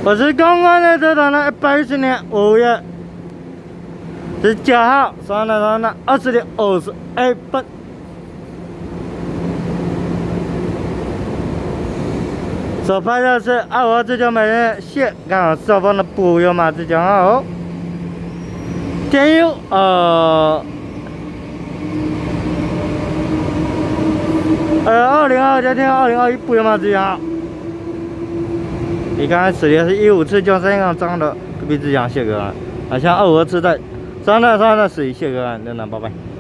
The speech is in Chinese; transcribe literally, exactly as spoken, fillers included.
我是刚刚的这档的一百一十年五月十九号上的上的二十点二十二分。所拍的是二五二自强美人蟹港上方的补油码自强号，添油呃呃二零二加添二零二一补油码自强号。你刚才此列是一五次江山港张的隔壁自强蟹壳岸，啊，像二五二次在张的张的水蟹壳岸，那那拜拜。